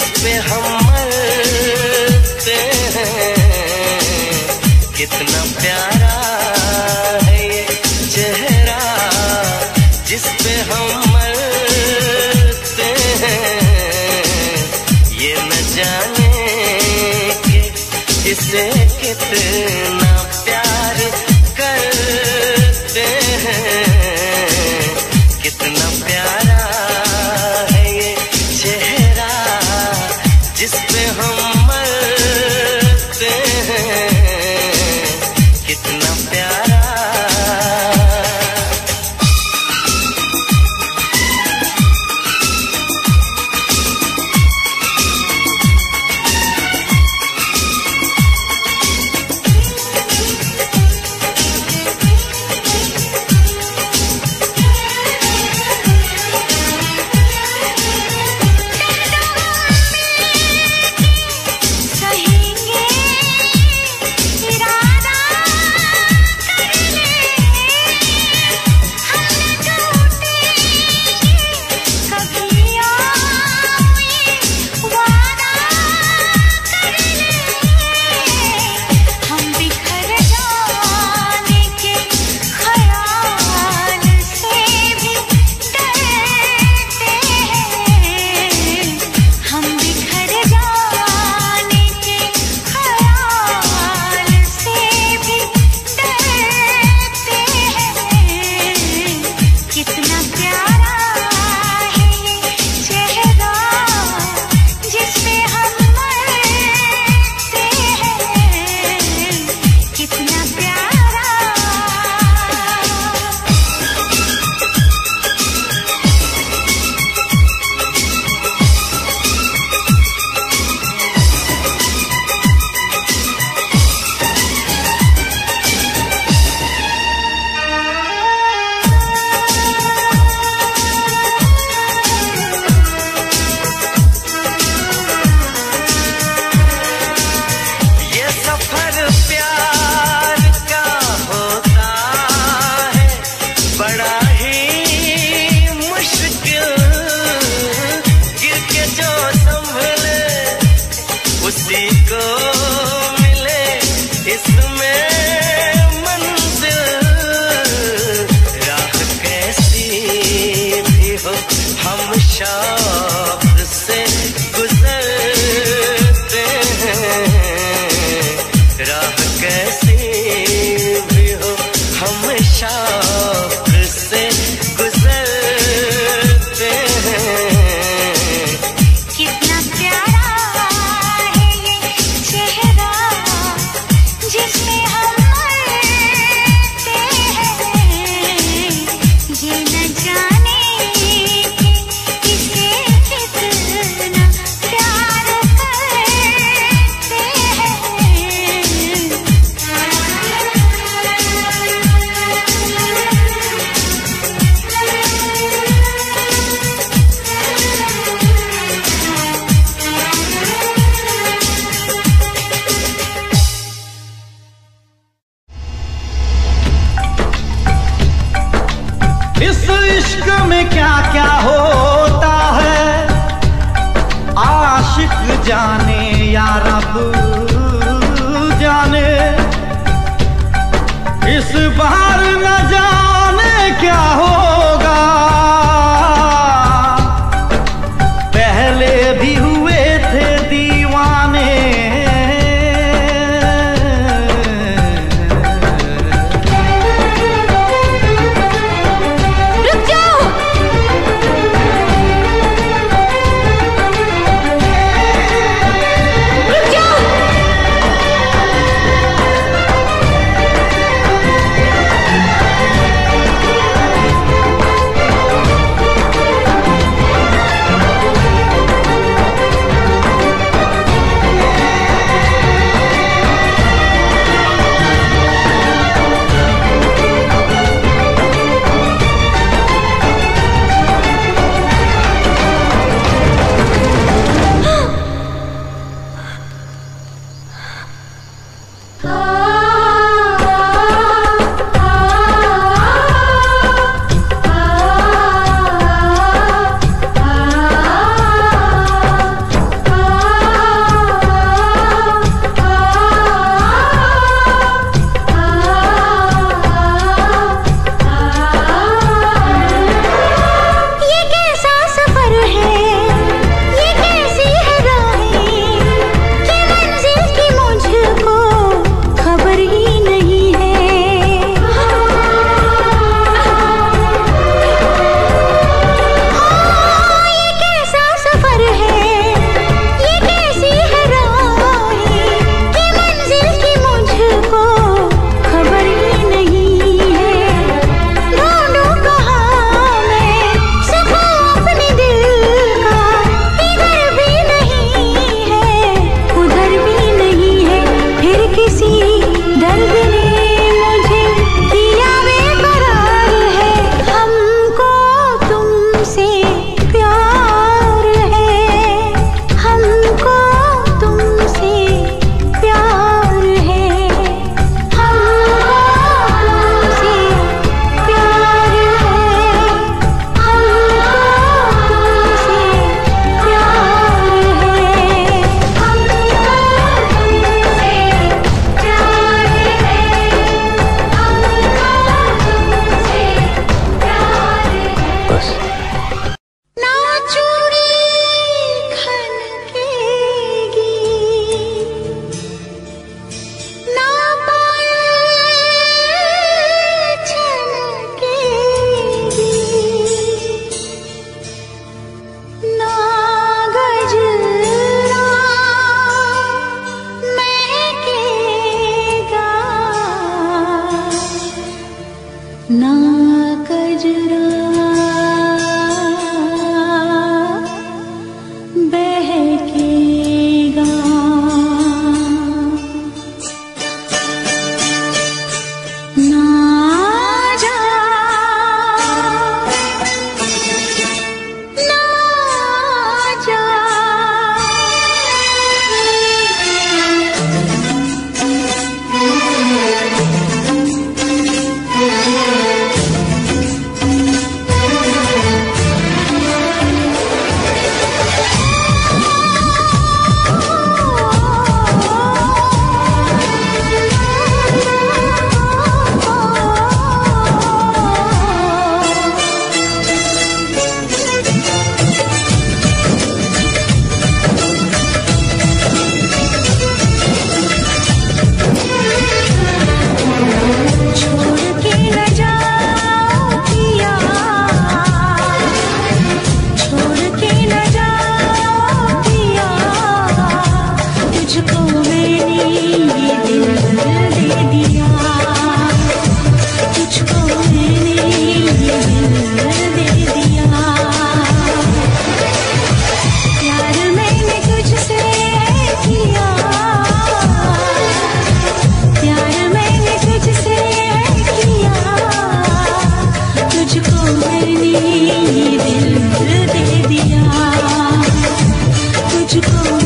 पे हम मरते हैं। कितना प्यारा है ये चेहरा जिस पे हम मरते हैं। ये न जाने कि इसे कितना प्यार करते हैं। कितना प्यारा है ये चेहरा जिस पे हम मरते हैं। कितना प्यारा।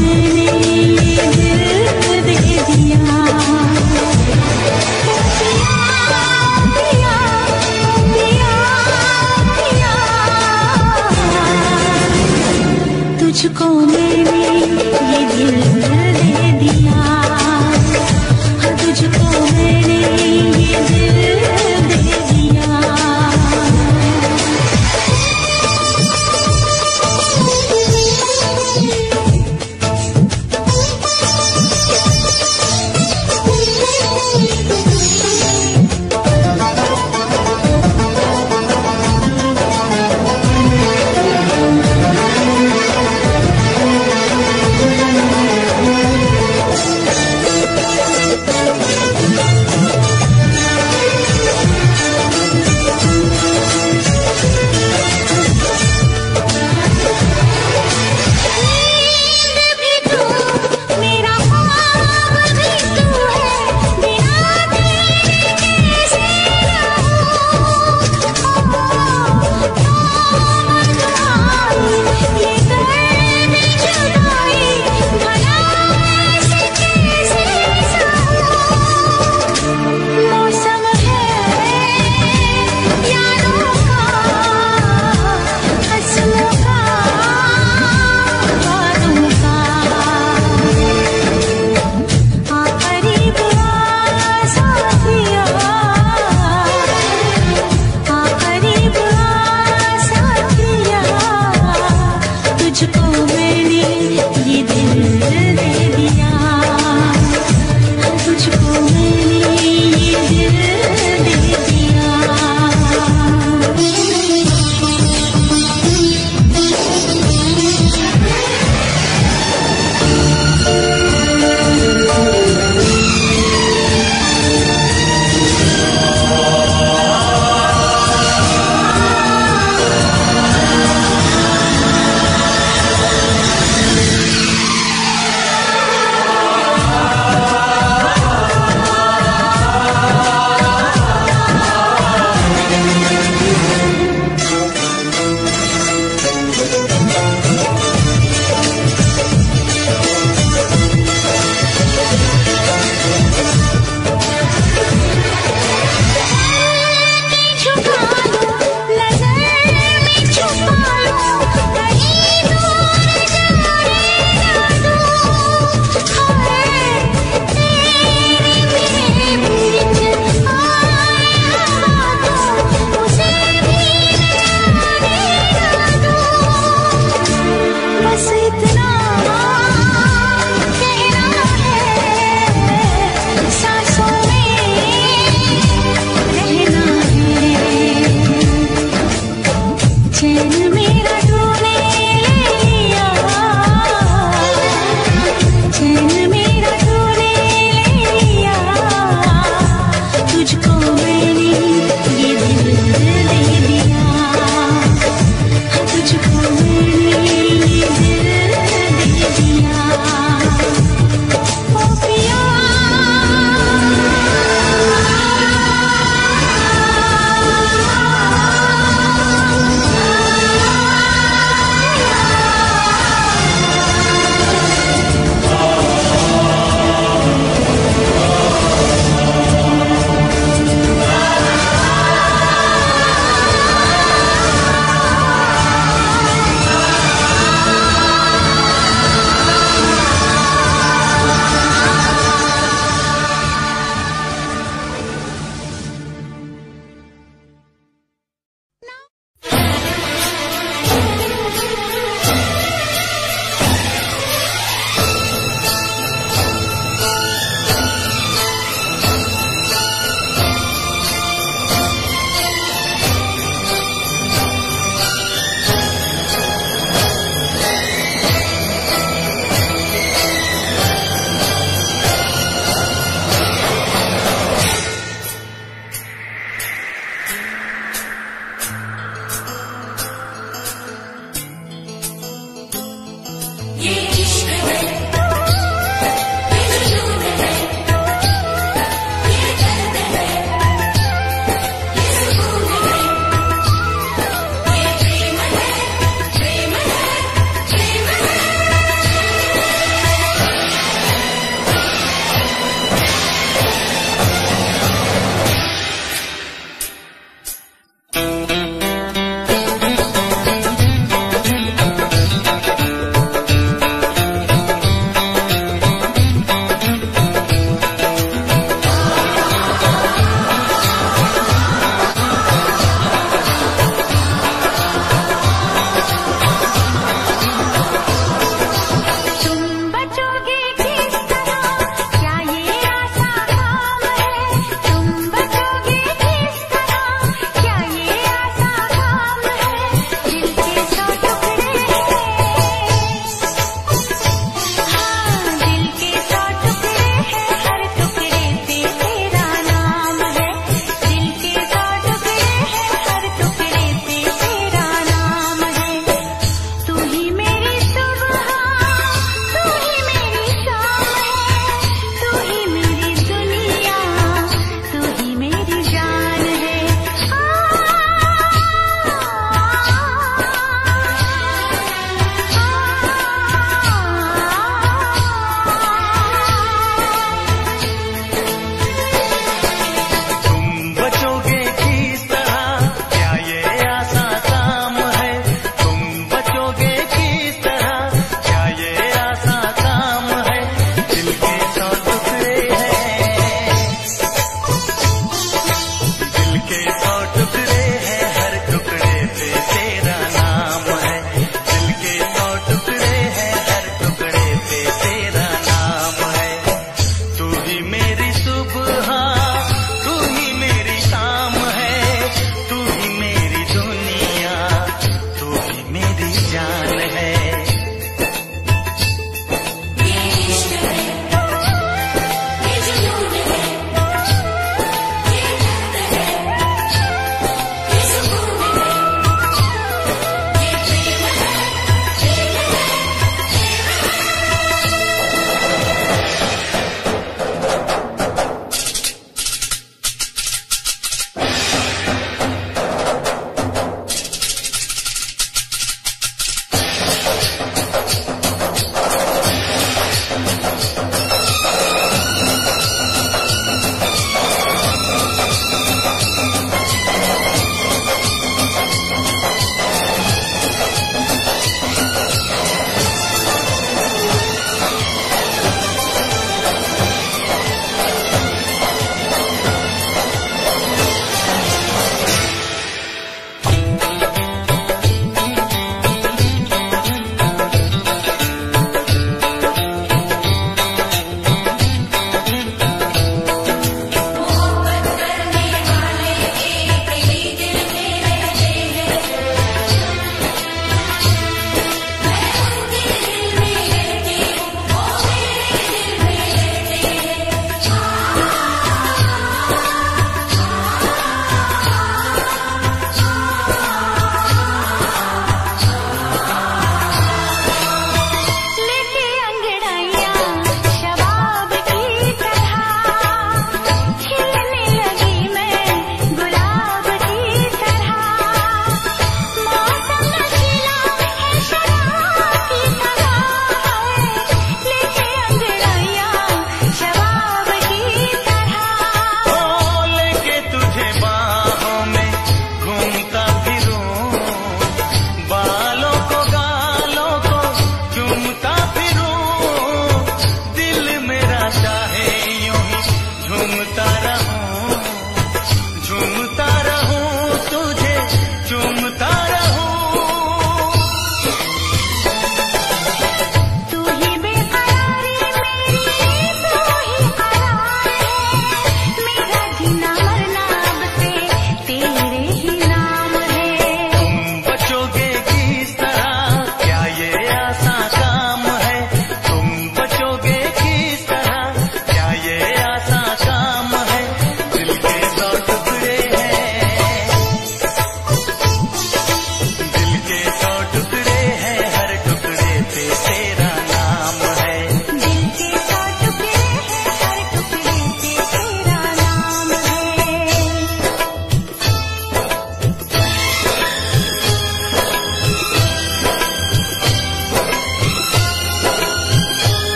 मैंने ये दिल दे दिया। पिया, पिया, पिया, तुझको मैंने ये दिल दे दिया। तुझको मैंने ये दिल दे दिया।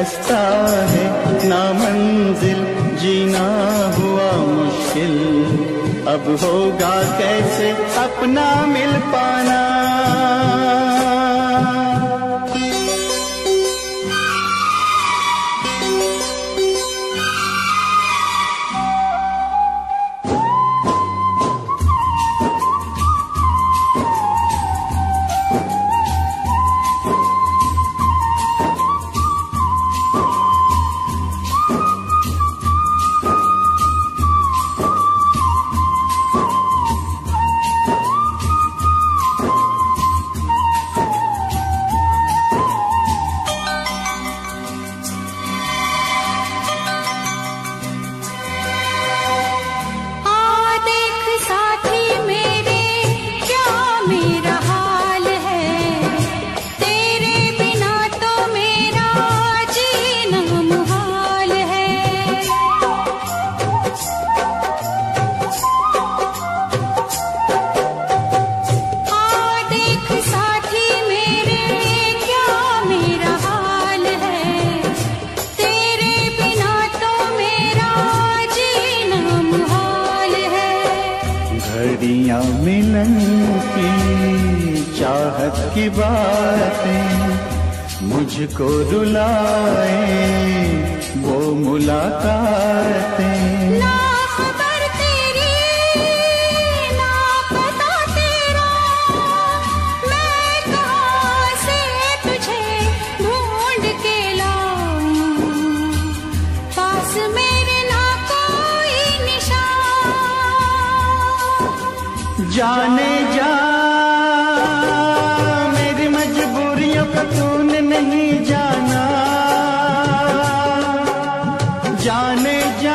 रास्ता है नामंजिल, जीना हुआ मुश्किल, अब होगा कैसे अपना मिल पाना। मिलन की चाहत की बातें मुझको रुलाए, वो मुलाकातें। ना खबर तेरी ना पता तेरा, मैं कहाँ से तुझे ढूंढ के लाऊं, पास मेरे ना कोई निशान। जाने जा मेरी मजबूरियों को तूने नहीं जाना, जाने जा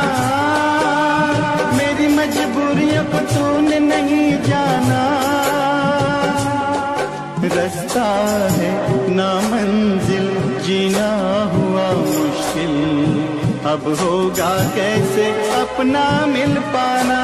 मेरी मजबूरियों को तूने नहीं जाना। रास्ता है नामंजिल, जीना हुआ मुश्किल, अब होगा कैसे अपना मिल पाना।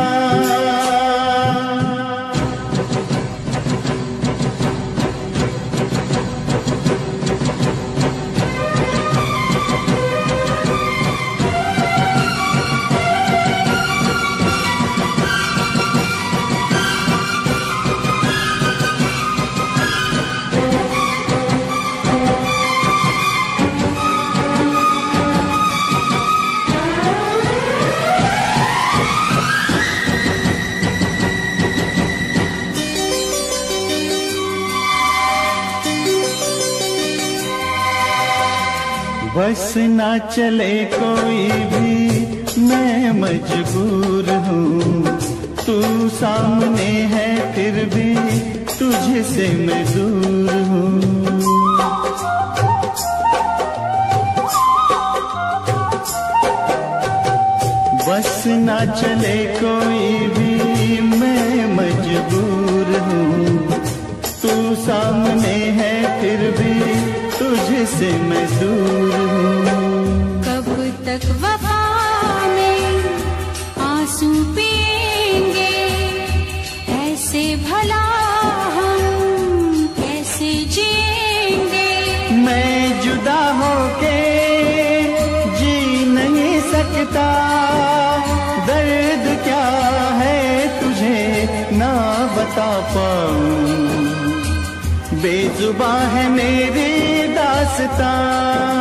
बस ना चले कोई भी मैं मजबूर हूँ, तू सामने है फिर भी तुझसे मैं दूर हूँ। बस ना चले कोई भी मैं मजबूर हूँ, तू सामने है फिर भी तुझसे मैं दूर हूँ। कब तक वफा में आंसू पिएंगे, ऐसे भला हम कैसे जिएंगे। मैं जुदा होके जी नहीं सकता, दर्द क्या है तुझे ना बता पाऊं, बेजुबां है मेरी दास्तां।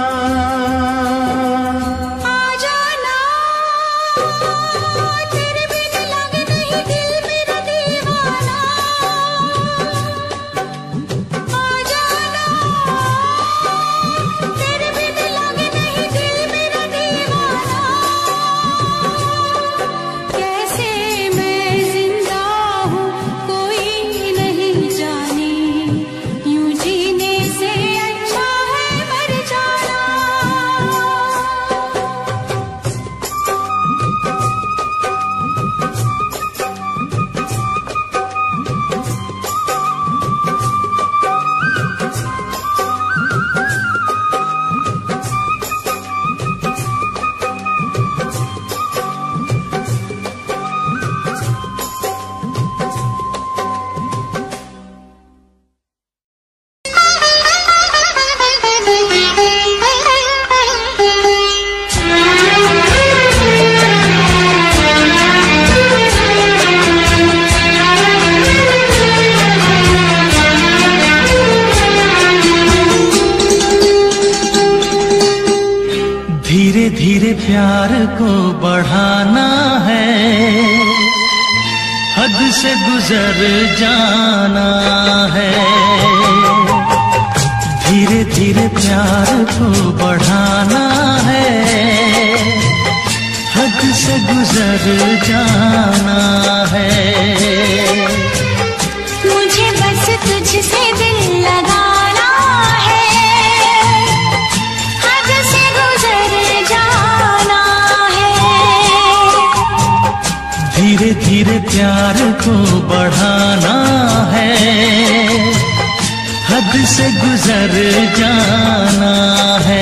यूं जीने से अच्छा है मर जाना। से गुजर जाना है। धीरे धीरे प्यार को बढ़ाना है, हद से गुजर जाना है। मुझे बस तुझसे दिल लगाना है, हद से गुजर जाना है। धीरे धीरे प्यार को बढ़ाना है, हद से गुजर जाना है।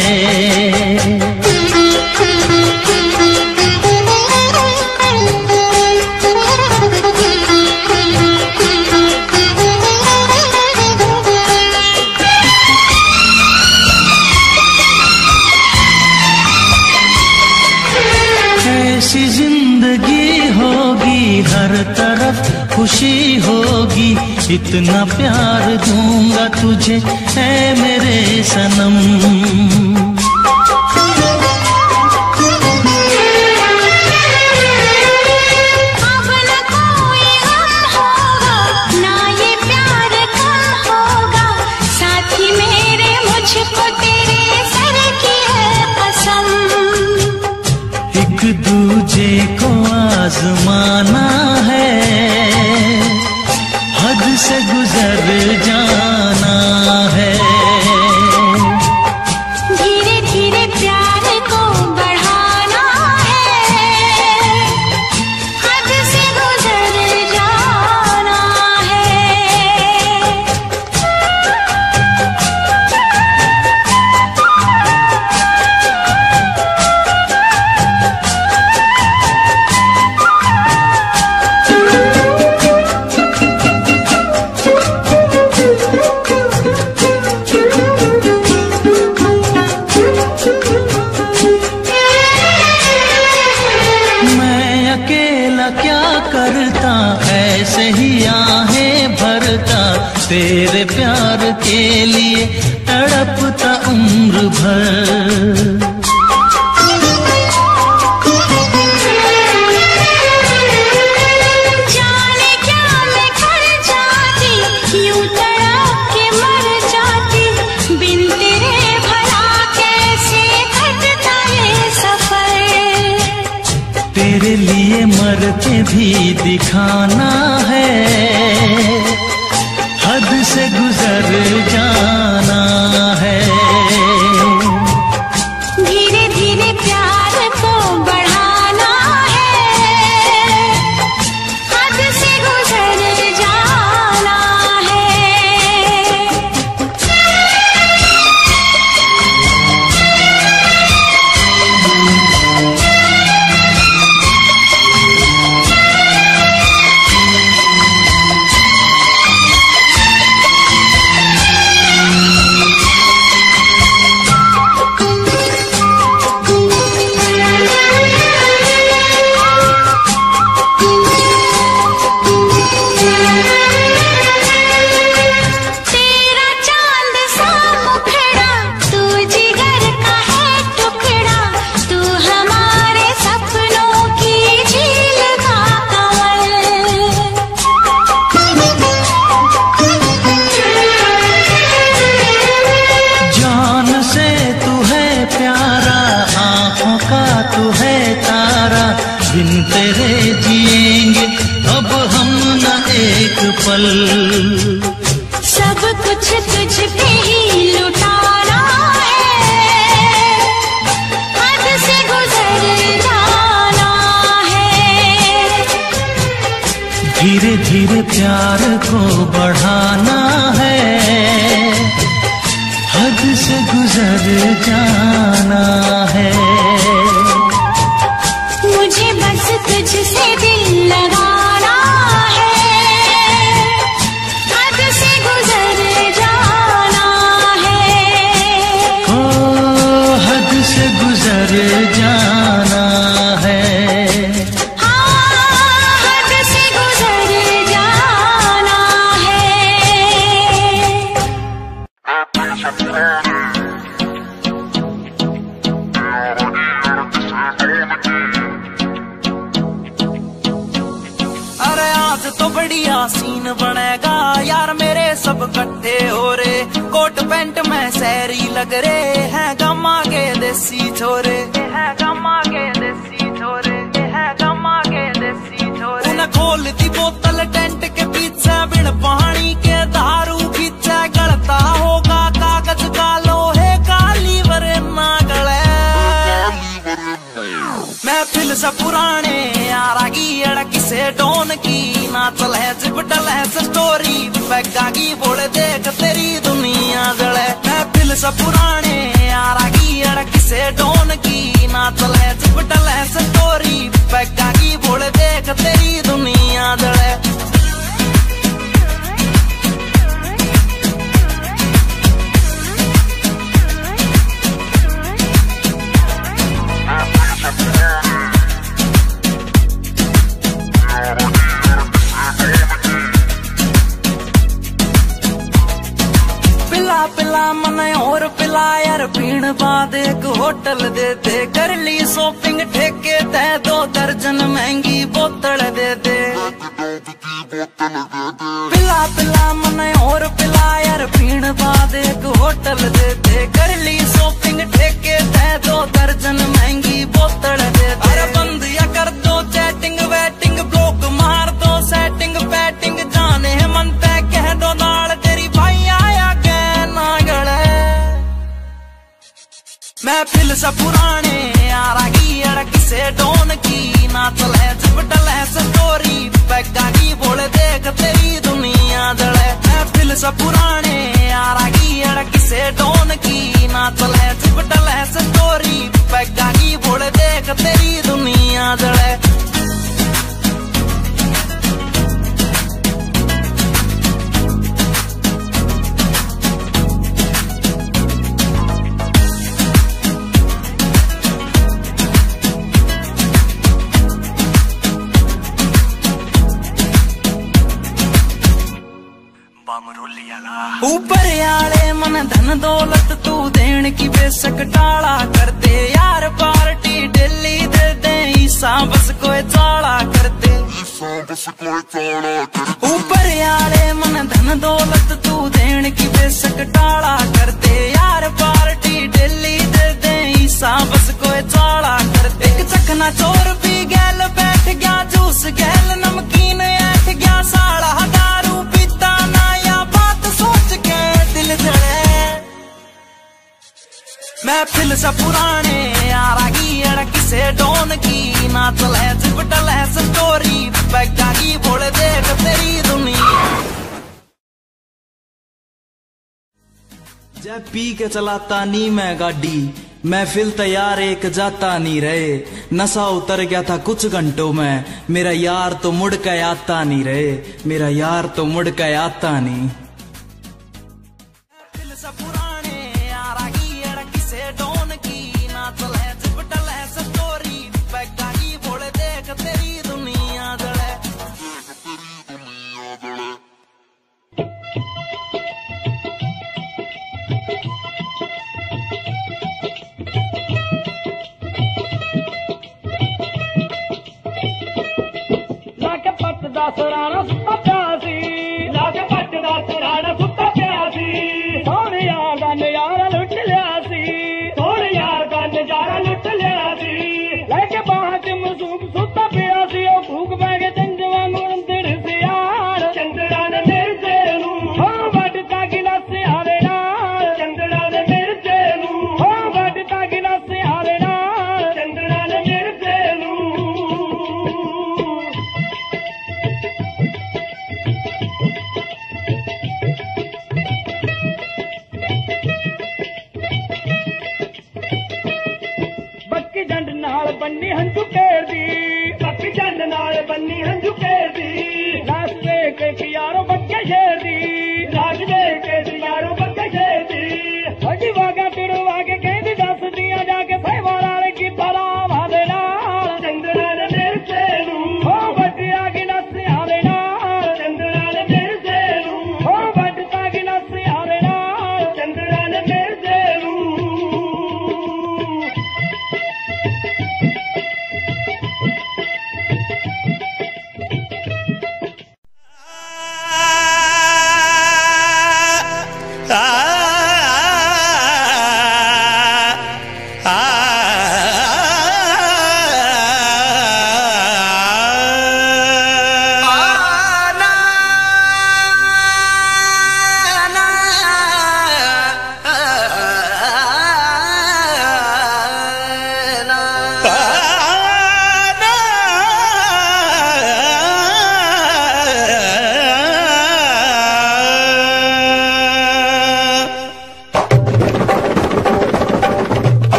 ऐसी जिंदगी होगी, हर तरफ खुशी होगी, इतना प्यार दूंगा तुझे ऐ मेरे सनम। अब न कोई गम होगा, ना ये प्यार कम होगा, साथी मेरे मुझको तेरे सर की है कसम। एक दूजे को आजमाना है, हद से गुजर जाना है। धीरे धीरे प्यार को बढ़ाना है, हद से गुजर जाना है। करता ऐसे ही आहें भरता, तेरे प्यार के लिए तड़पता उम्र भर। जाने क्या मैं कर जाती, यूं तड़प के मर जाती, बिन तेरे भला कैसे कटता है सफर। तेरे लिए मर के भी दिखाना है, हद से गुजर जाना है। धीरे धीरे प्यार को बढ़ाना है, हद से गुजर जाना है। तेरा चांद सा मुखड़ा, तू जिगर का है टुकड़ा, तू हमारे सपनों की झील का कमल। जान से तू है प्यारा, आँखों का तू है तारा, बिन तेरे जिएंगे अब हम न एक पल। सब कुछ तुझ पे ही लुटाना है, हद से गुजर जाना है। धीरे धीरे प्यार को बढ़ाना है, हद से गुजर जाना है। मुझे बस तुझसे दिल लगाना है, हद से गुजर जाना है। ओ हद से गुजर जाना है। हाँ, हद से गुजर जाना है। अरे आज बढ़िया सीन बनेगा यार मेरे सब इकट्ठे हो रे। कोट पैंट में शहरी लग रहे हैं गमा के देसी छोरे, है गमा के देसी छोरे, है गमा के देसी छोरे। उन्हें खोल दी बोतल टेंट के पीछे बिन पानी के दारू पीछे गलता होगा कागज का लोहे का लीवर ना गले। महफिल से पुराने यारागी अड़क से डोन की ना चले चिपटल है स्टोरी पैगा की बोल देख तेरी दुनिया जले। महफिल से पुराने यारागी अड़क से डोन की ना चले चिपटल है स्टोरी पैगा की बोल देख तेरी दुनिया जले। पिला पिला मन और पिला यार पीण बाद एक होटल दे दे। कर ली शॉपिंग ठेके ते 2 दर्जन महंगी बोतल दे दे। पिला पिला मन और पिला यार पीण बाद एक होटल दे दे। कर ली शॉपिंग ठेके ते 2 दर्जन महंगी बोतल दे दे। अरे बंद या कर दो चैटिंग वेटिंग ब्लॉक मार दो सेटिंग पैटिंग जाने मन तय कह दो नाल तेरी भाई आया के ना गले। महफिल से पुराने यारागी अड़क से डोन की ना चले चिपटल है स्टोरी पैगा की बोल देख तेरी दुनिया जले। महफिल से पुराने यारागी अड़क से डोन की ना चले चिपटल है स्टोरी पैगा की बोल देख तेरी दुनिया जले। ऊपर आले मन धन दौलत तू देन की बेशक टाला करते यार पार्टी डेली दे दे ईसा बस कोई चाला करते। ऊपर आले मन धन दौलत तू देन की बेशक टाला करते यार पार्टी डेली दे दे ईसा बस कोई चाला करते। एक चखना चोर पी गैल बैठ गया जूस गैल नमकीन ऐठ गया साला दारू पीता ना या बात सोच के दिल जले। महफिल से पुराने यारागी अड़क से डोन की ना चले चिपटल है स्टोरी पैगा की बोल देख तेरी दुनिया। जब पी के चलाता नी मैं गाड़ी महफिल तैयार एक जाता नहीं रहे। नशा उतर गया था कुछ घंटों में मेरा यार तो मुड़ के आता नहीं रहे। मेरा यार तो मुड़ के आता नहीं। सराना सुता प्यासी लाके पटदा सराना सुता प्यासी। थोड़ी यार का नजारा लुट लिया सी, थोड़ी यार का नजारा लुट लिया सी। लेके बाहर च मसूब सुता प्यासी ओ भूख बैगे चंदवा मुंदर से यार। चंदड़ा ने मिर्चे नू हो वटता गिलास आवे नाल। चंदड़ा ने मिर्चे नू हो वटता गिलास आवे नाल। चंदड़ा ने मिर्चे नू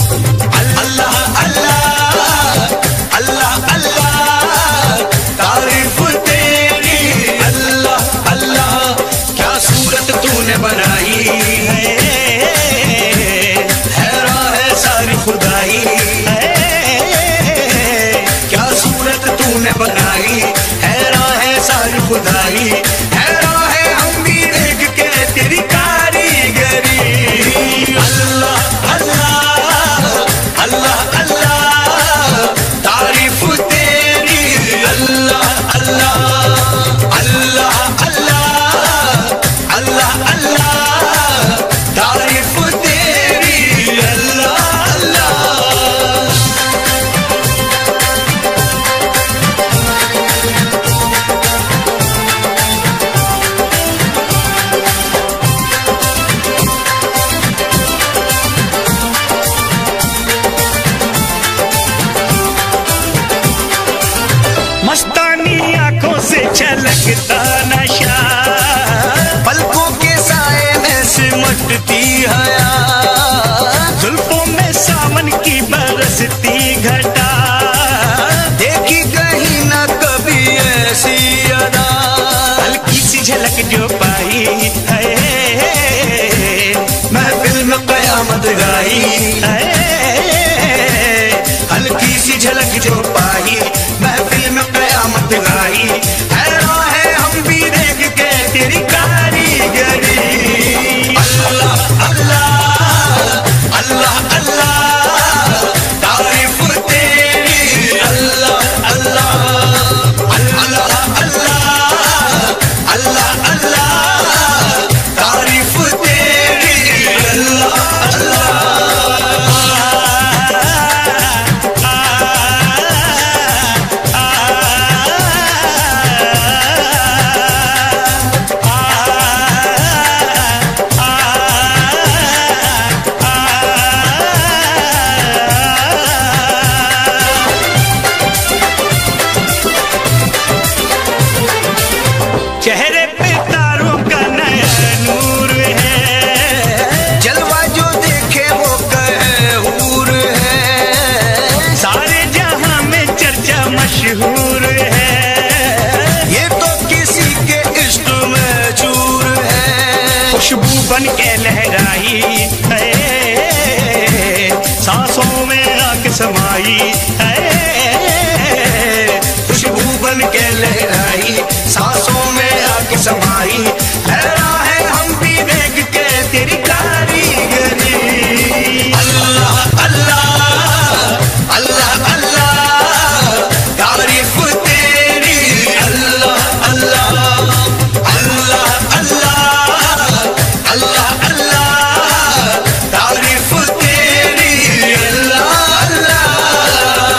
अल्लाह अल्लाह अल्लाह अल्लाह तारीफ तेरी अल्लाह अल्लाह क्या सूरत तूने बनाई हैरान है सारी खुदाई क्या सूरत तूने बनाई हैरान है सारी खुदाई हैरान है हम भी देख के तेरी कारीगरी अल्लाह अल्लाह अल्लाह अल्लाह तारीफ तेरी अल्लाह अल्लाह अल्लाह अल्लाह अल्लाह अल्लाह तारीफ तेरी अल्लाह अल्लाह। मस्तानी आंखों से छलकता नशा पलकों के साए में सिमटती हया जुल्फों में सावन की बरसती घटा देखी कहीं ना कभी ऐसी अदा हल्की सी झलक जो पाई है महफिल में कयामत गाई हल्की सी झलक जो पाई महफिल में कयामत गाई हैरान है हम भी देख के तेरी कारीगरी अल्लाह अल्लाह अल्लाह अल्लाह तारीफ तेरी अल्लाह अल्लाह अल्लाह अल्लाह अल्लाह अल्लाह तारीफ तेरी अल्लाह अल्लाह। चेहरे पे तारों का नया नूर है जलवा जो देखे वो कहे हूर है सारे जहां में चर्चा मशहूर है ये तो किसी के इश्क में चूर है खुशबू बन के लहराई है सांसों में आके समाई है खुशबू बन के लहराई सांसों में आके समाई हैरान है हम भी देख के तेरी कारीगरी अल्लाह अल्लाह अल्लाह अल्लाह तारीफ तेरी अल्लाह अल्लाह अल्लाह अल्लाह अल्लाह अल्लाह तारीफ तेरी अल्लाह अल्लाह।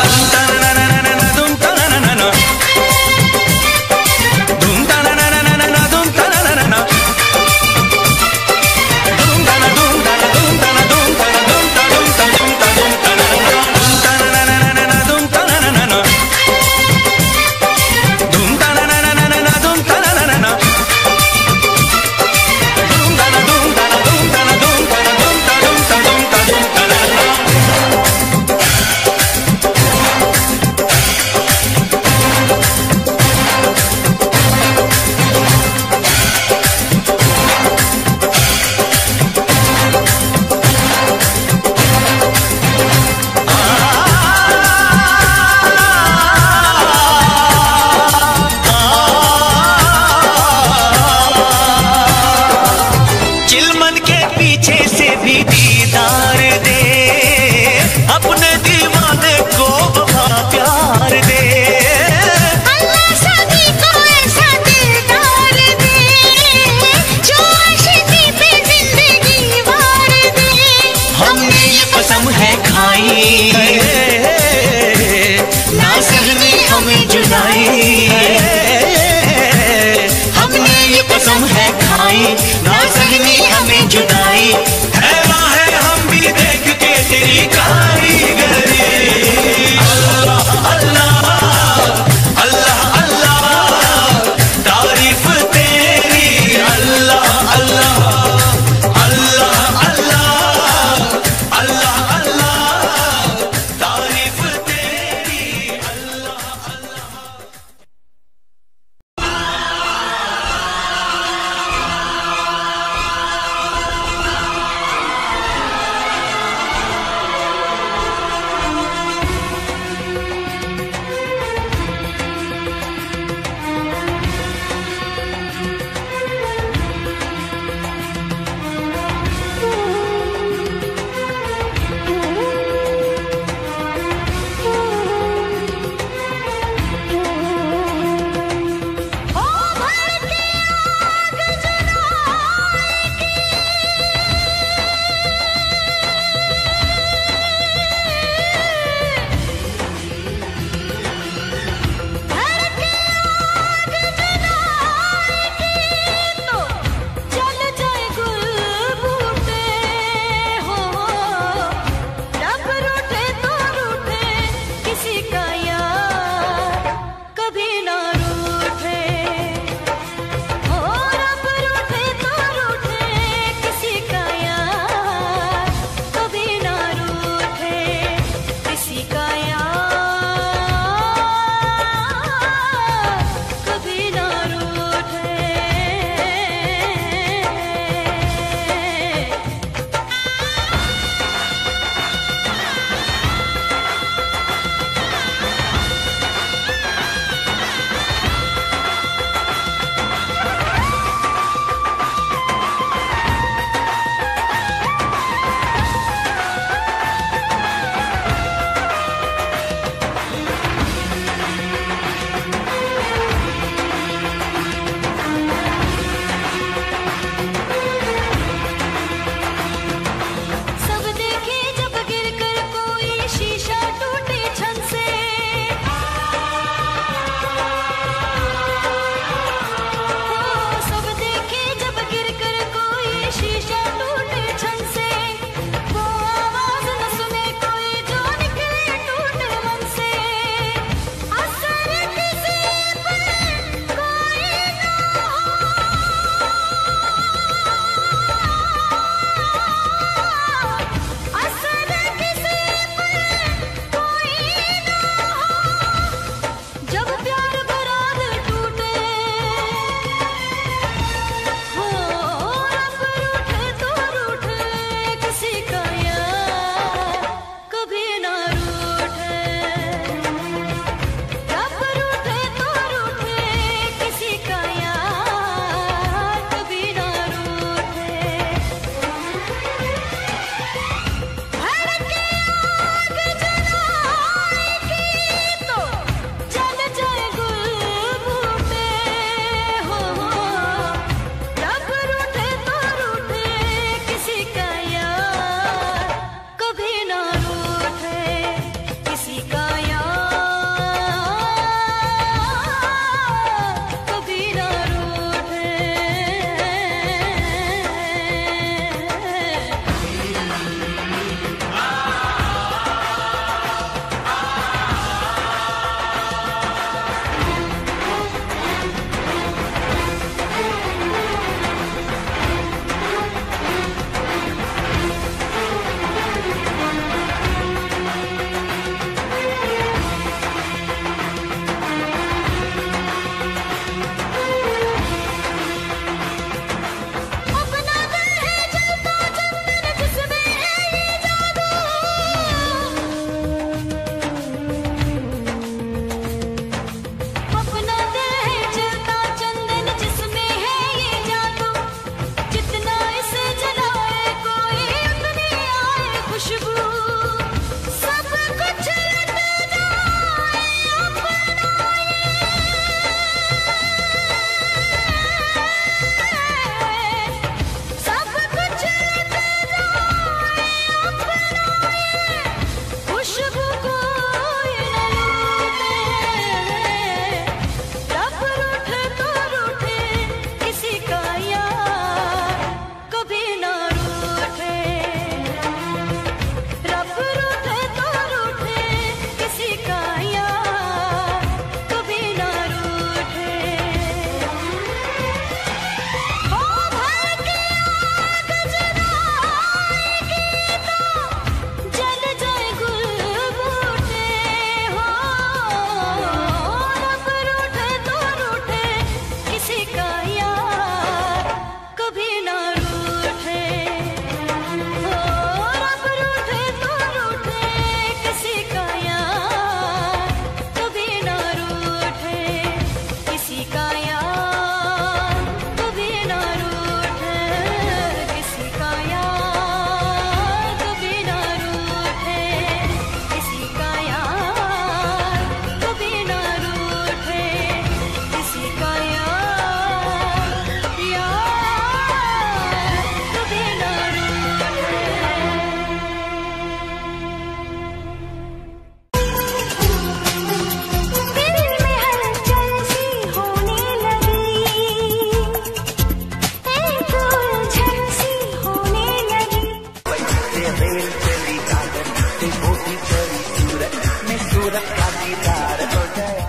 तेरी कोई सूरत में सूरत का दीदार हो गया।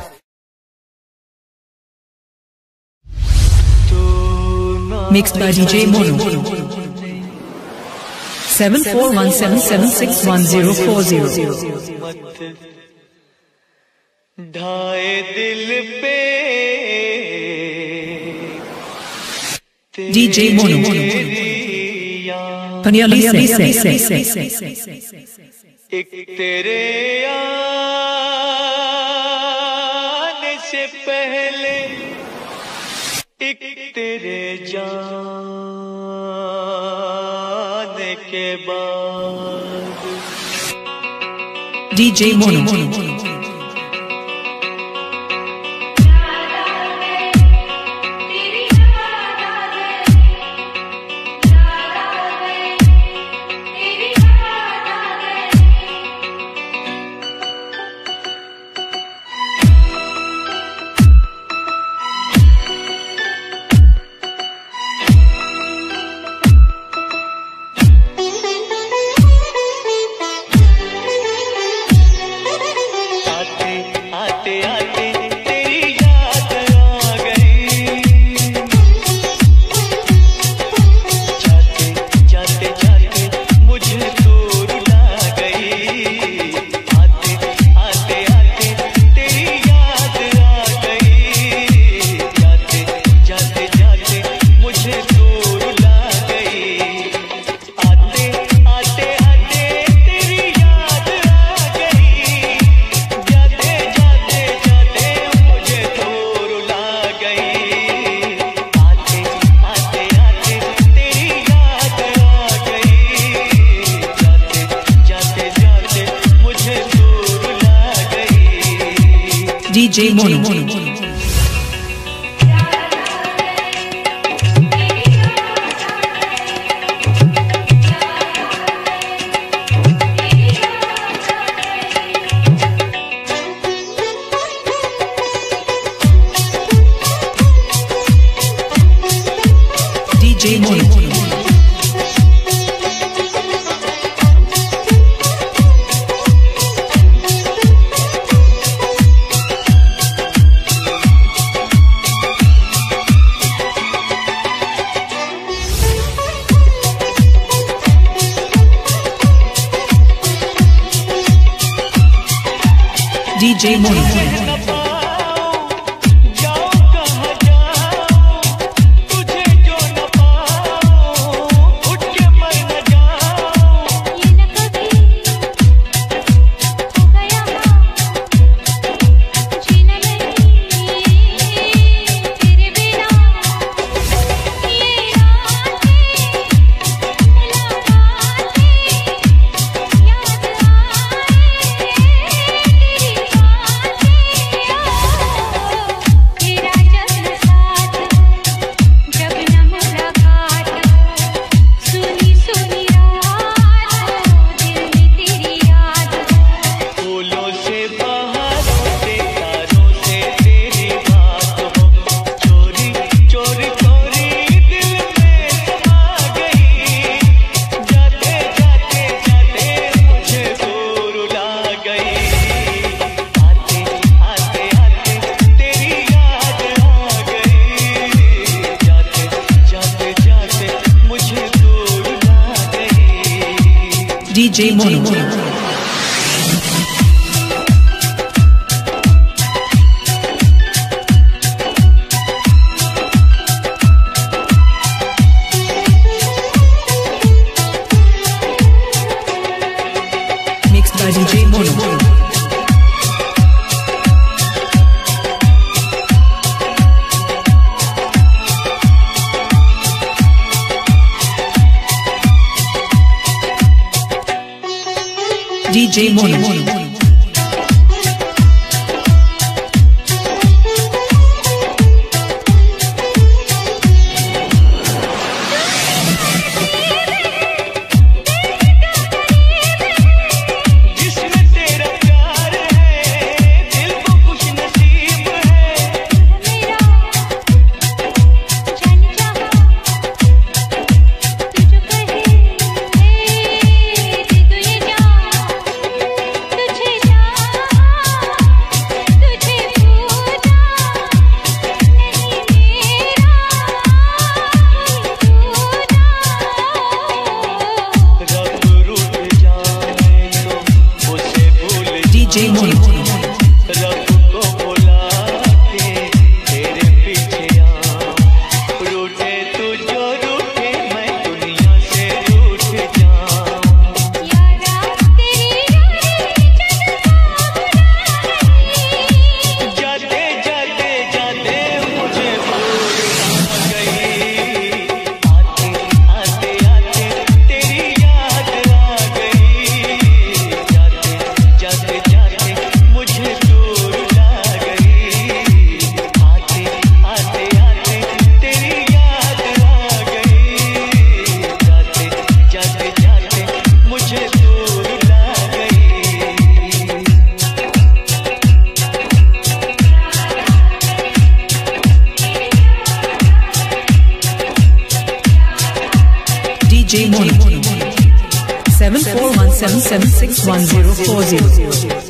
Mixed by DJ Mono. 7417761040. ढाए दिल पे DJ Mono. Panyali say. एक तेरे आने से पहले एक तेरे जाने के बाद DJ Mono. DJ Mono. DJ Mono. DJ Mono. DJ Mono. Mixed by DJ Mono. DJ Mono. DJ Mono. रब को बुला के तेरे पीछे आऊं, रूठे तू जो रूठे मैं दुनिया से रूठ जाऊं। यारा तेरी जाते जाते जाते मुझे भूल आ गई, आते आते आते तेरी याद आ गई, जाते जाते जाते मुझे दूर ला गई, आते आते आते तेरी याद आ गई, जाते जाते जाते मुझे दूर ला गई। DJ Mono. 7417761040.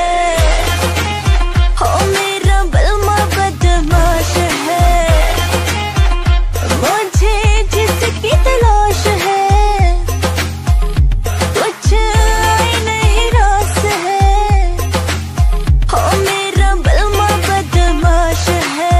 हो मेरा बलमा बदमाश है, मुझे जिसकी तलाश है कुछ आई नहीं रास है, हो मेरा बलमा बदमाश है।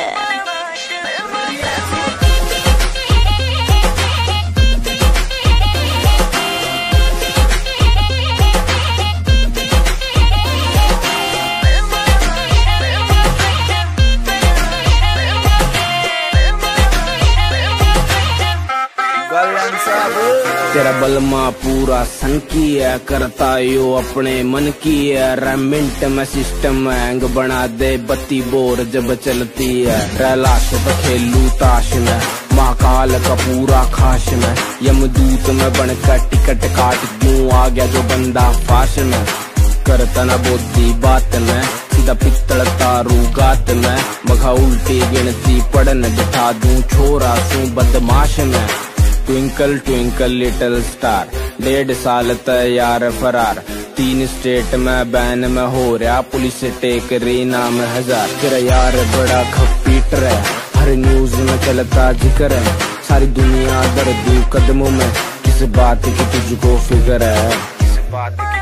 तेरा बलमा पूरा सन की है, करता यो अपने मन की है, रेमिंट में सिस्टम हैंग बना दे बत्ती बोर जब चलती है, रैलाश तो खेलू ताश में, महाकाल का पूरा खाश में, यमदूत में बनकर टिकट काट क्यों आ गया जो बंदा फाश में, करता न बोधी बात में, सीधा पित्तल तारू गात में, मखा उल्टी गिनती पढ़न बिठा दूं छोरा सू बदमाश में, ट्विंकल ट्विंकल लिटिल स्टार, 1.5 साल तैयार फरार, 3 स्टेट में बैन में हो रहा, पुलिस टेक रही नाम 1000, तेरा यार बड़ा खपीटर है, हर न्यूज में चलता जिक्र है, सारी दुनिया दर्दू कदमों में, किस बात की तुझको फिक्र है, किस बात की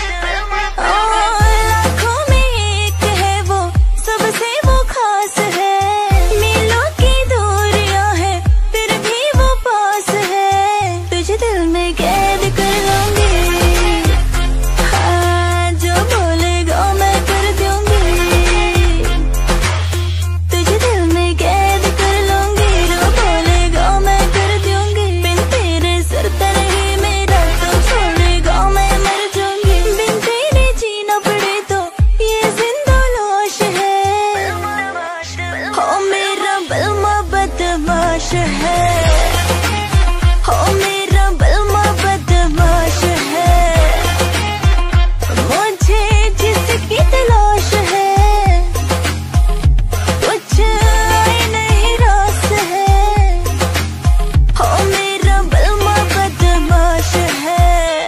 लाखों में एक है वो, सबसे वो खास है, मीलों की दूरियां है फिर भी वो पास है, तुझे दिल में कैद कर लूंगी, हाँ जो बोलेगा मैं कर दूंगी, तुझे दिल में कैद कर लूंगी, जो बोलेगा मैं कर दूंगी, बिन तेरे सर तरही मेरा तो छोड़ेगा मैं मर जाऊंगी, बिन तेरे जीना पड़े तो ये जिंदा लाश है, हो मेरा बलमा बदमाश है, हो मेरा बलमा बदमाश है, मुझे जिसकी तलाश है कुछ आई नहीं रास है, हो मेरा बलमा बदमाश है।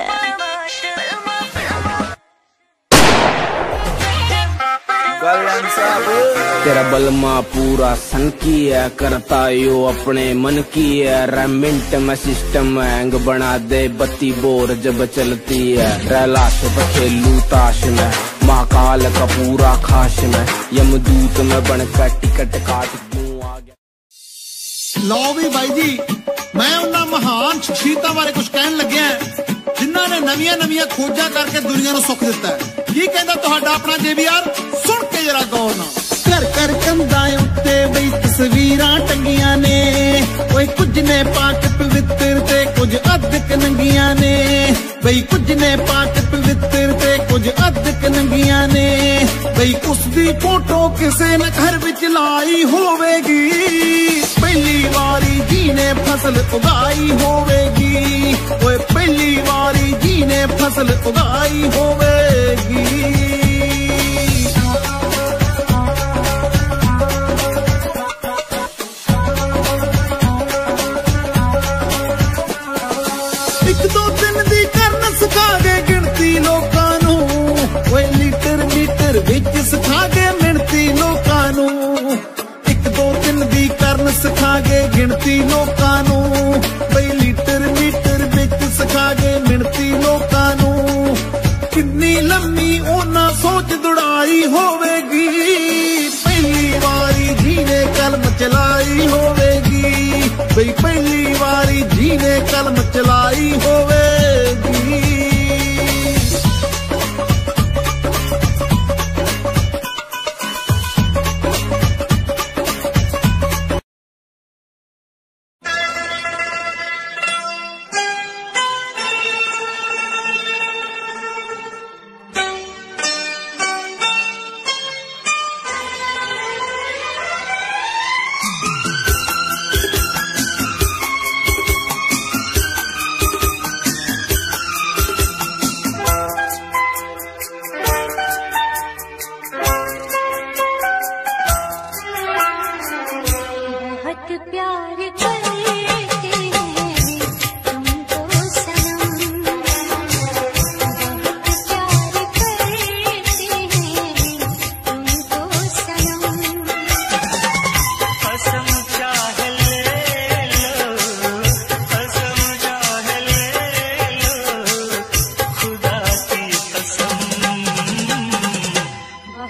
तेरा बलमा पूरा सन की है, करता यो अपने मन की है, रेमिंट में सिस्टम हैंग बना दे बत्ती बोर जब चलती है, रैलाश तो खेलू ताश में, महाकाल का पूरा खाश में, यमदूत में बनकर टिकट काट क्यों आ गया। लो भी भाई जी, मैं उन्हां महान शख्सियतां बारे कुछ कहन लग्या जिन्हां ने नवीं नवीं खोजा करके दुनिया नूं सुख दिता है। की कहंदा तुहाडा अपना JBR, सुन के जरा गौर नाल। घर घर कंधां उत्ते बई तस्वीरां टंगियां ने, ओए कुछ ने पाक पवित्र ते कुछ अधक नंगियां ने, बई कुछ ने पाक पवित्र ते कुछ अधक नंगियां ने, बई उसदी फोटो किसे ने घर विच लाई होवेगी, पहली वारी जी ने फसल उगाई होवेगी, ओए पहली वारी जी ने फसल उगाई होवेगी। एक दो दिन दी करन सिखा गए गिनती लोकां नू, ओए लीटर मीटर विच सिखा गए मिणती लोकां नू, एक दो दिन दी करन सिखा गए गिनती लोकां नू, बई लीटर मीटर विच सिखा गए मिणती लोकां नू, किन्नी लम्मी ओना सोच दुड़ाई होवेगी, पहली वारी जी ने कलम चलाई होवेगी, बई पहली वारी जी ने कलम चलाई होवेगी।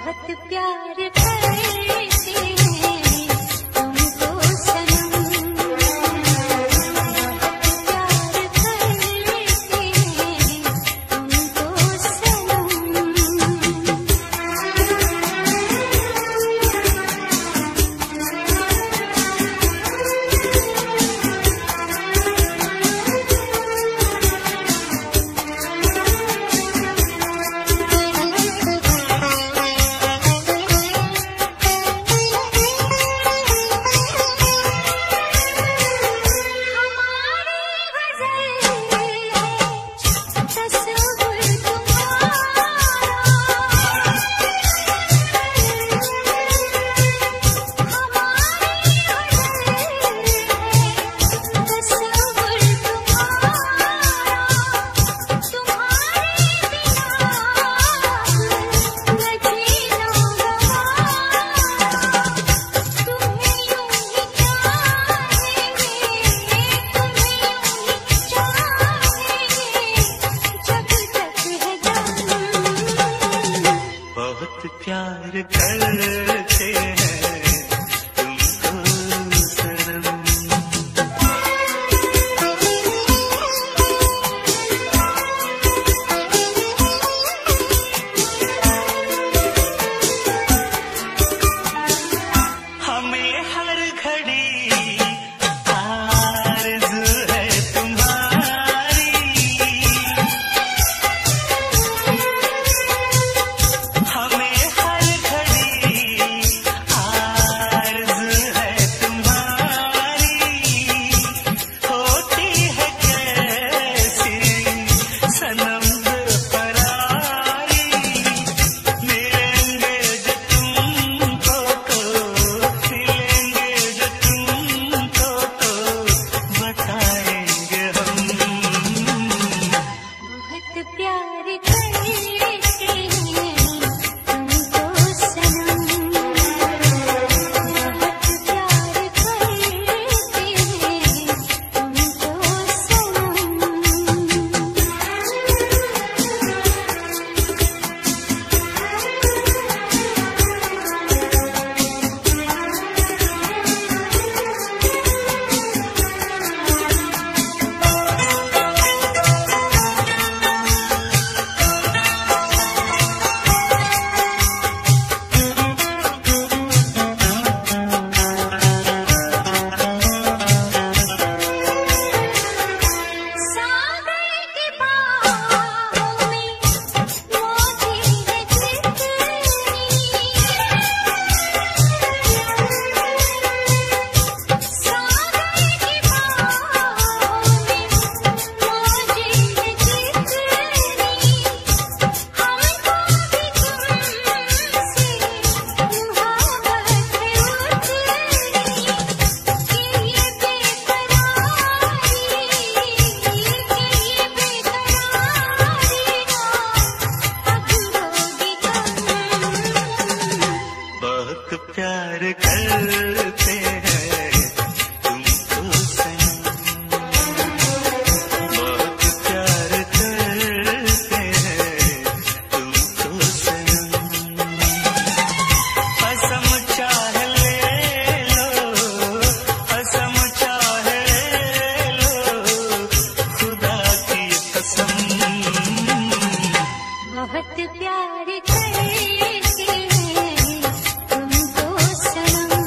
बहुत प्यार करते हैं तुमको सनम, बहुत प्यार करते हैं तुमको सनम। प्यार करते हैं तुमको सनम। हमें हर घड़ी आरज़ू है तुम्हारी, हमें हर घड़ी आरज़ू है तुम्हारी, होती है कैसी सनम बेक़रारी, मिलेंगे जो तुमको तो मिलेंगे जो तुमको तो बताएंगे हम। बहुत प्यार करते हैं तुमको सनम, बहुत प्यार करते हैं तुमको सनम। सागर की बाहों में मोती है कितनी, सागर की बाहों में मोती है कितनी, हमको भी तुमसे मोहब्बत है उतनी, कि ये बेकरारी बहुत प्यार करते हैं तुमको सनम, बहुत प्यार करते हैं तुमको सनम। कसम चाह ले लो, कसम चाह लो, खुदा की कसम। बहुत प्यार करते हैं तुमको सनम,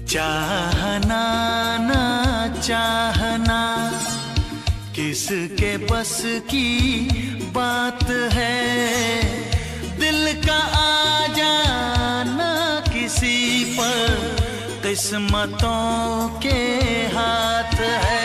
चाहना ना चाहना किसके बस की बात है, दिल का आ जाना किसी पर किस्मतों के हाथ है।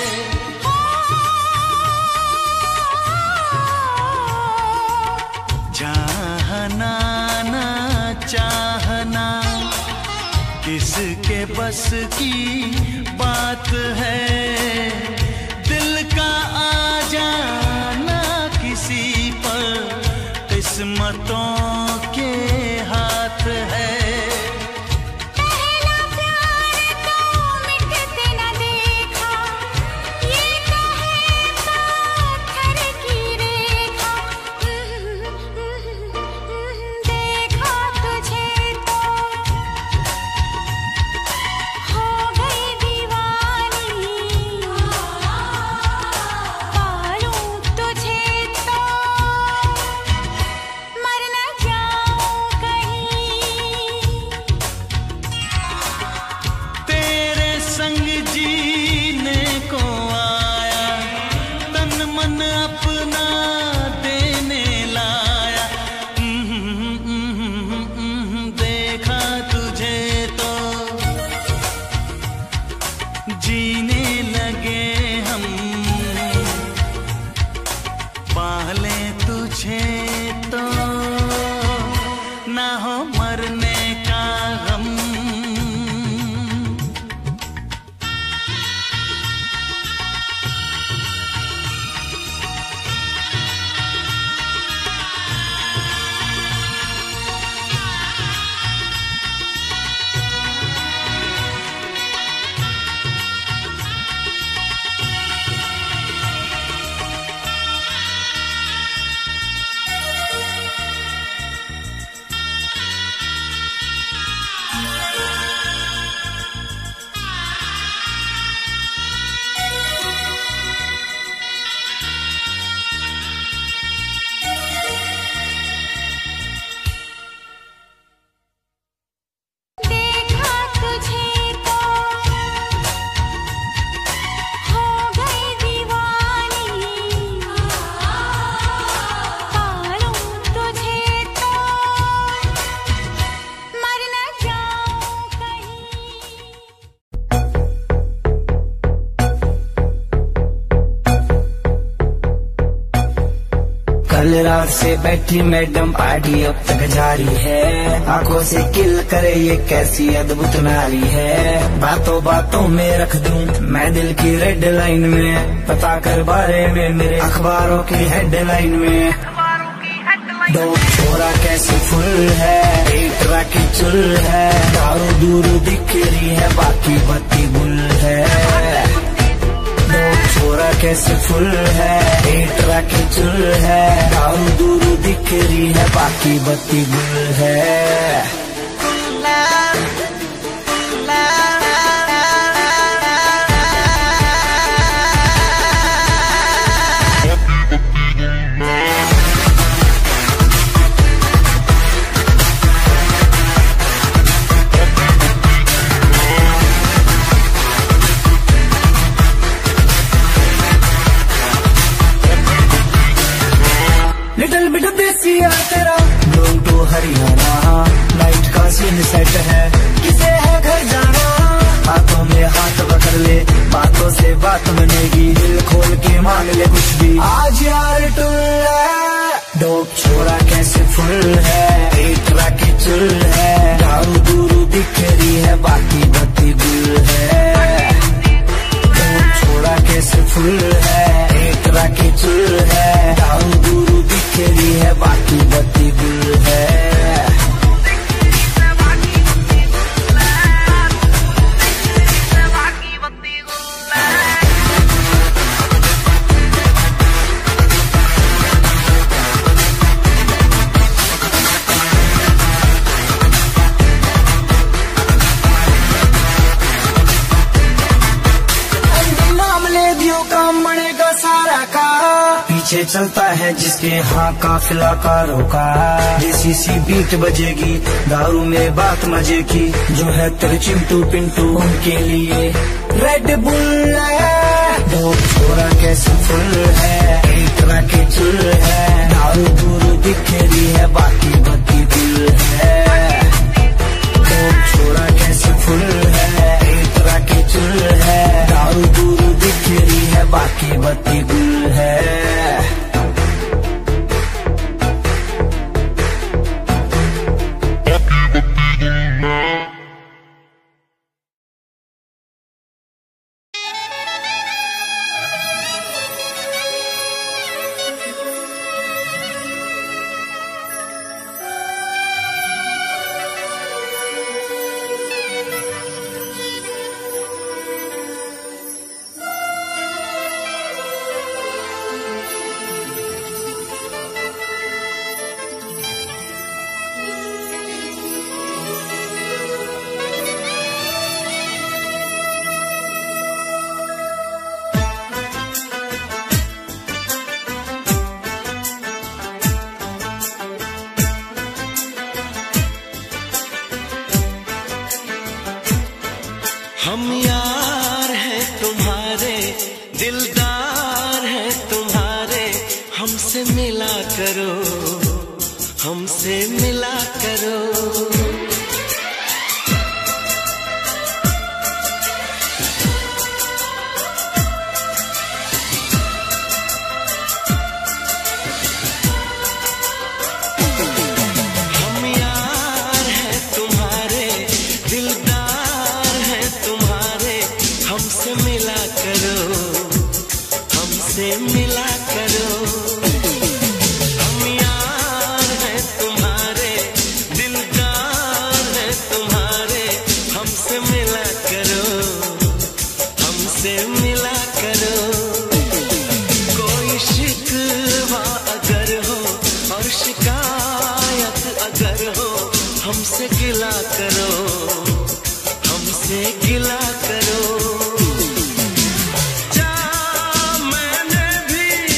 चाहना ना चाहना किसके बस की बात है, दिल का आ जाना किसी पर किस्मतों के हाथ है। जीने लगे हम पाले तुझे तो ना हो मरने का गम। कल रात से बैठी मैडम पार्टी अब तक जारी है, आंखों से किल करे ये कैसी अद्भुत नारी है। बातों बातों में रख दूं मैं दिल की रेड लाइन में, पता कर बारे में मेरे अखबारों की हेडलाइन में। दो छोरा कैसे फुल है, एक राखी चुल है, दारू दूर दिख रही है बाकी बत्ती गुल है। दो छोरा कैसे फुल है, एक राखी चुल है, दारू दूर दिख रही है बाकी बत्ती गुल है। लिटिल बिट देसी तेरा गोइंग टू हरियाणा, नाइट का सीन सेट है किसे है घर जाना। हाथों में हाथ पकड़ ले बातों से बात बनेगी, दिल खोल के मांग ले कुछ भी आज यार टुल है। दो छोरा कैसे फुल है, एक राखी चुल है, दारू दूरू दिख रही है बाकी बत्ती गुल है। दो छोरा कैसे फुल है, एक राखी चुल है, दारू दूरू दिख रही है बाकी बत्ती गुल है। पीछे चलता है जिसके हाँ काफिला कारों का। देसी सी बीट बजेगी, दारू में बात मजे की, जो है तेरे चिंटू पिंटू उनके लिए रेड बुल है। दो छोरा कैसे फुल है, एक तरह के चुल है, दारू दूरू दिख रही है, बाकी बत्ती गुल है। दो छोरा कैसे फुल है, एक तरह के चुल है, दारू दूरू दिख रही है, बाकी बत्ती गुल है। हम यार हैं तुम्हारे, दिलदार हैं तुम्हारे, हमसे मिला करो, हमसे मिला करो। मिला करो, हम यार हैं तुम्हारे, दिलदार हैं तुम्हारे, हमसे मिला करो, हमसे मिला करो। कोई शिकवा अगर हो और शिकायत अगर हो, हमसे गिला करो, हमसे गिला करो।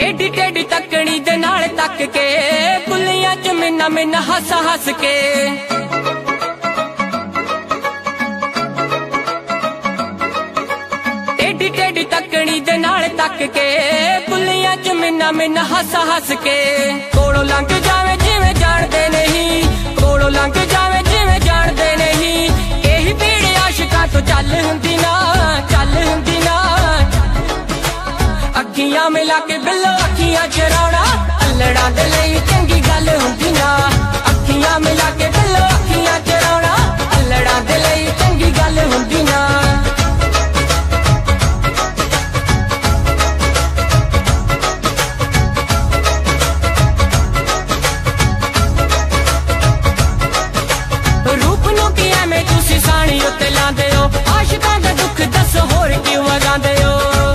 टेढ़ी टेढ़ी तकड़ी दे नाल तक के बुलियां च मिन्ना मिन्ना हस हस के टेढ़ी टेढ़ी तकड़ी दे नाल तक के बुलियां च मिन्ना मिन्ना हस हस के कोलों लंघ जावे जिवें जाणदे नहीं कोलों लंघ जावे जिवें जाणदे नहीं यही भीड़ आशिकां तो चल हुंदी ना अखियां मिला के बिल्लो अखियां चराउणा अल्लड़ां दे लई चंगी गल हुंदी ना अखियां मिला के बिल्लो अखियां चराउणा अल्लड़ां दे लई चंगी गल हुंदी ना रूप नूं की एवें तुसीं साणी उत्ते लांदे हो आशिकां दा दुख दस होर क्यों वगांदे हो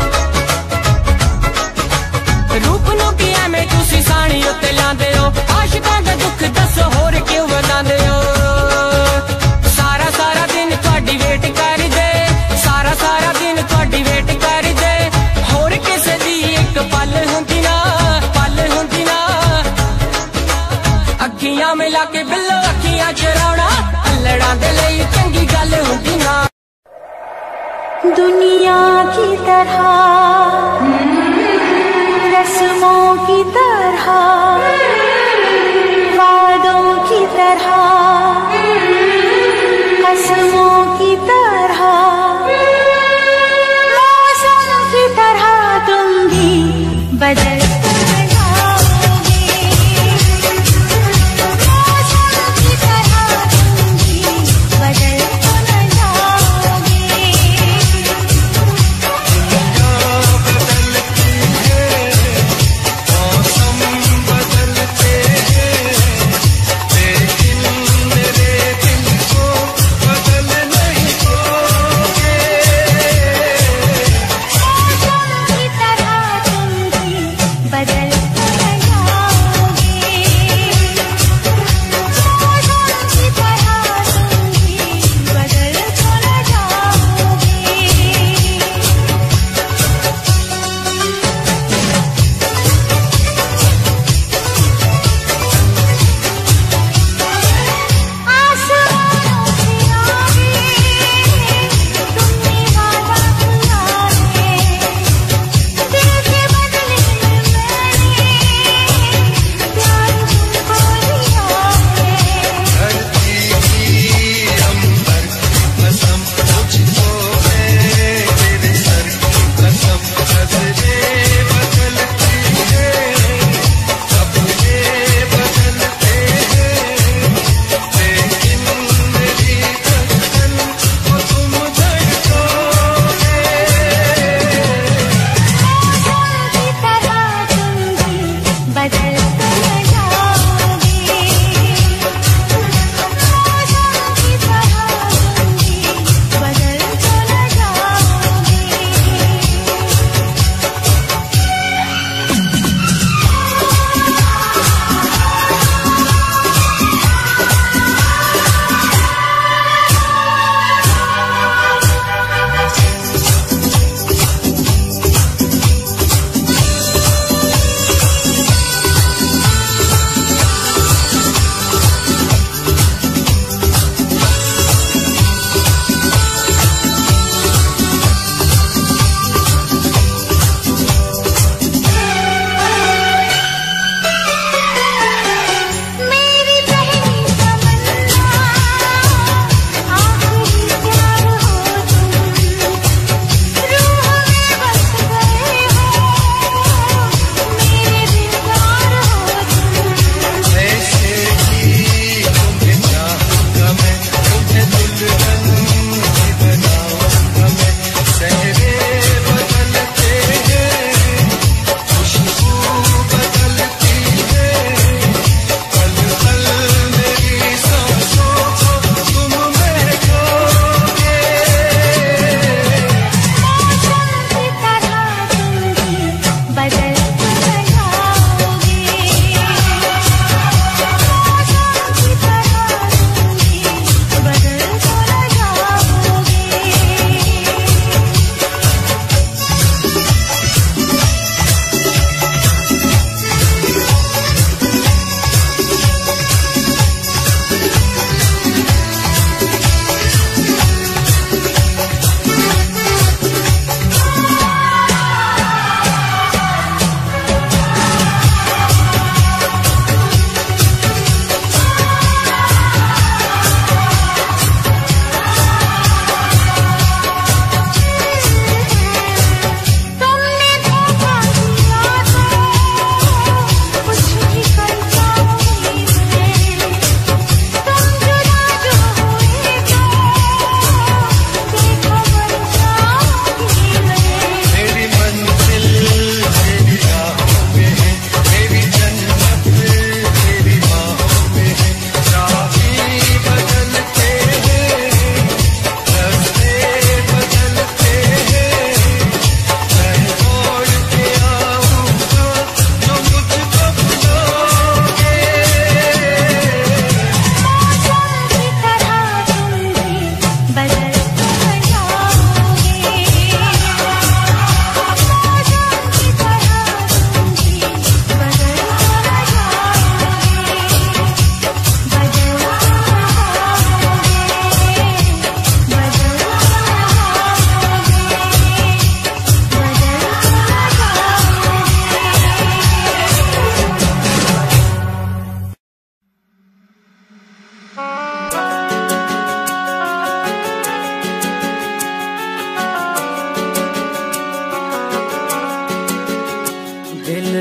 रूप नूं की एवें तुसीं साणी उत्ते लांदे हो आशिकां दा दुख दस होर क्यों वगांदे हो सारा सारा दिन तुहाडी वेट करदे सारा सारा दिन तुहाडी वेट करदे होर किसे दी इक पल हुंदी ना अखियां मिला के बिल्लो अखियां चराउणा अल्लड़ां दे लई चंगी गल हुंदी ना दुनिया की तरह रस्मों की तरह वादों की तरह कसमों की तरह मौसम की तरह तुम भी बदल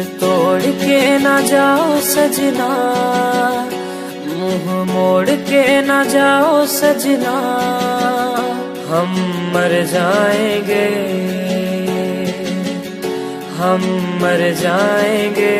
तोड़ के ना जाओ सजना, मुंह मोड़ के ना जाओ सजना, हम मर जाएंगे, हम मर जाएंगे।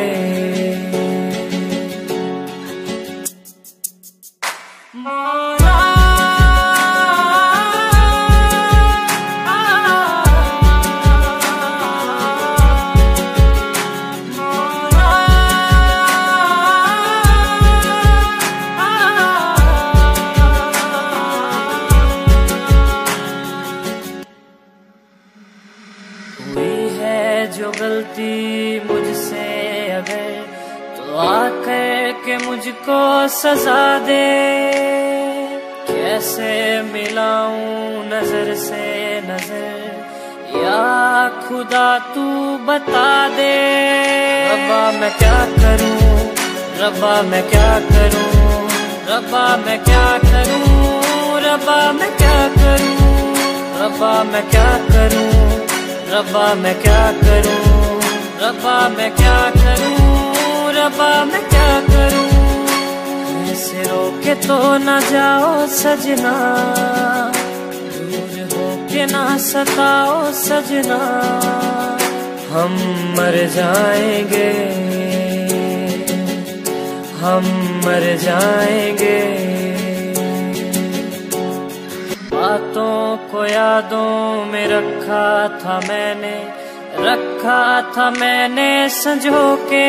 जो गलती मुझसे अगर तो आकर के मुझको सजा दे, कैसे मिलाऊं नजर से नजर या खुदा तू बता दे। रब्बा मैं क्या करूं, रब्बा मैं क्या करूं, रब्बा मैं क्या करूं, रब्बा मैं क्या करूं, रब्बा मैं क्या करूं, रब्बा मैं क्या करूं, रब्बा मैं क्या करूं, रब्बा मैं क्या करूं। ऐसे रोके तो न जाओ सजना, दूर होके ना सताओ सजना, हम मर जाएंगे, हम मर जाएंगे। बातों को यादों में रखा था मैंने, रखा था मैंने संजो के,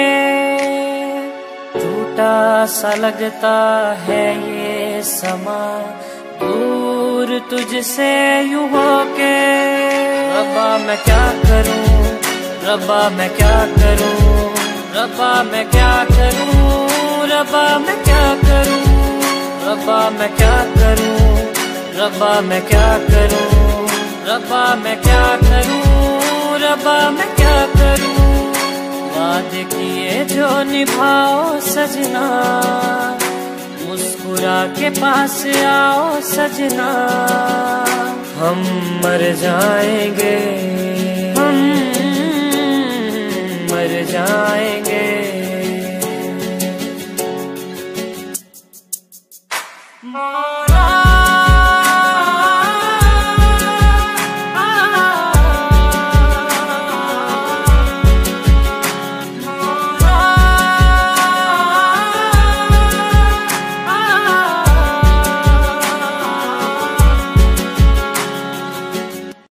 टूटा सा लगता है ये समा दूर तुझसे यूं होके। रब्बा मैं क्या करूं, रब्बा मैं क्या करूं, रब्बा मैं क्या करूं, रब्बा मैं क्या करूं, रब्बा मैं क्या करूं, रब्बा मैं क्या करूं, रब्बा मैं क्या करूं, रब्बा मैं क्या करूं। वादे किए जो निभाओ सजना, मुस्कुरा के पास आओ सजना, हम मर जाएंगे,